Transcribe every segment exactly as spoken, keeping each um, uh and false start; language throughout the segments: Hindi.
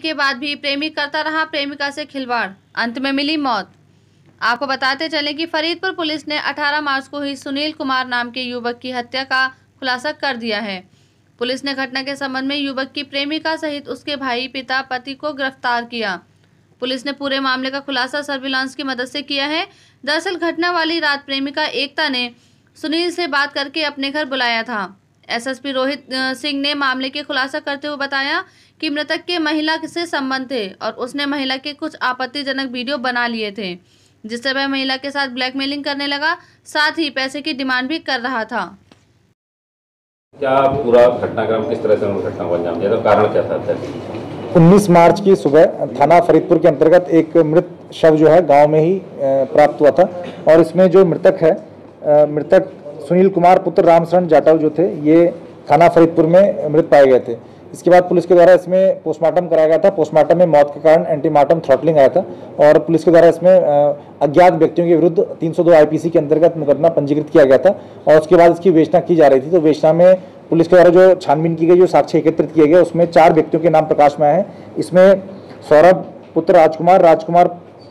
के बाद भी प्रेमी करता रहा प्रेमिका से खिलवाड़, अंत में मिली मौत। आपको बताते चलें कि फरीदपुर पुलिस ने अठारह मार्च को ही सुनील कुमार नाम के युवक की हत्या का खुलासा कर दिया है। पुलिस ने घटना के संबंध में युवक की प्रेमिका सहित उसके भाई, पिता, पति को गिरफ्तार किया। पुलिस ने पूरे मामले का खुलासा सर्विलांस की मदद से किया है। दरअसल घटना वाली रात प्रेमिका एकता ने सुनील से बात करके अपने घर बुलाया था। एसएसपी रोहित सिंह ने मामले के खुलासा करते हुए बताया कि मृतक के महिला से संबंध थे और उसने महिला के कुछ आपत्तिजनक वीडियो बना लिए थे, जिससे वह महिला के साथ ब्लैकमेलिंग करने लगा, साथ ही पैसे की डिमांड भी कर रहा था। क्या पूरा घटनाक्रम किस तरह से घटना को अंजाम दिया था, कारण क्या था? उन्नीस मार्च की सुबह थाना फरीदपुर के अंतर्गत एक मृत शव जो है गांव में ही प्राप्त हुआ था और इसमें जो मृतक है, मृतक सुनील कुमार पुत्र रामशरण जाटव जो थे, ये थाना फरीदपुर में मृत पाए गए थे। इसके बाद पुलिस के द्वारा इसमें पोस्टमार्टम कराया गया था। पोस्टमार्टम में मौत के कारण एंटीमार्टम थ्रॉटलिंग आया था और पुलिस के द्वारा इसमें अज्ञात व्यक्तियों के विरुद्ध तीन सौ दो आईपीसी के अंतर्गत मुकदमा पंजीकृत किया गया था और उसके बाद इसकी विवेचना की जा रही थी। तो विवेचना में पुलिस के द्वारा जो छानबीन की गई, जो साक्ष्य एकत्रित किए गए, उसमें चार व्यक्तियों के नाम प्रकाश में आए हैं। इसमें सौरभ पुत्र राजकुमार, राजकुमार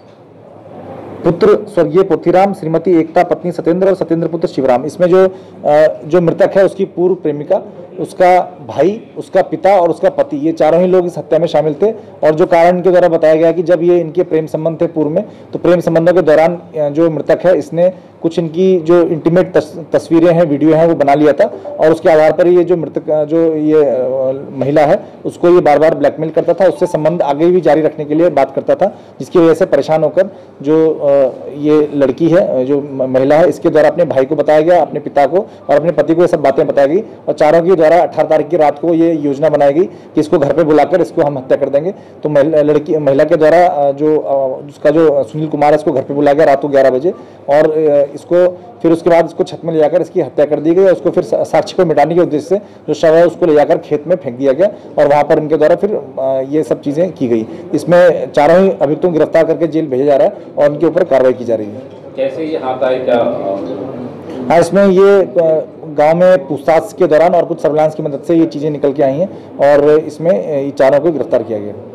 पुत्र स्वर्गीय पोथीराम, श्रीमती एकता पत्नी सत्येंद्र और सत्येंद्र पुत्र शिवराम। इसमें जो जो मृतक है उसकी पूर्व प्रेमिका, उसका भाई, उसका पिता और उसका पति, ये चारों ही लोग इस हत्या में शामिल थे। और जो कारण इनके द्वारा बताया गया कि जब ये इनके प्रेम संबंध थे पूर्व में, तो प्रेम संबंधों के दौरान जो मृतक है इसने कुछ इनकी जो इंटीमेट तस्वीरें हैं, वीडियो हैं, वो बना लिया था और उसके आधार पर ये जो मृतक जो ये महिला है उसको ये बार बार ब्लैकमेल करता था, उससे संबंध आगे भी जारी रखने के लिए बात करता था, जिसकी वजह से परेशान होकर जो ये लड़की है, जो महिला है, इसके द्वारा अपने भाई को बताया गया, अपने पिता को और अपने पति को ये सब बातें बताई गई और चारों के द्वारा अठारह तारीख की रात को ये योजना बनाई गई कि इसको घर पे बुलाकर इसको हम हत्या कर देंगे। तो लड़की महिला के द्वारा जो उसका जो सुनील कुमार है, इसको घर पे बुलाया गया रात को ग्यारह बजे और इसको फिर उसके बाद इसको छत में ले जाकर इसकी हत्या कर दी गई और उसको फिर साक्ष्य को मिटाने के उद्देश्य से जो शव है उसको ले जाकर खेत में फेंक दिया गया और वहां पर इनके द्वारा फिर ये सब चीजें की गई। इसमें चारों ही अभियुक्तों को गिरफ्तार करके जेल भेजा जा रहा है और उनके ऊपर कार्रवाई की जा रही है। कैसे ये हाथ आए, क्या? हाँ, इसमें ये गांव में पूछताछ के दौरान और कुछ सर्विलांस की मदद से ये चीजें निकल के आई हैं और इसमें चारों को गिरफ्तार किया गया।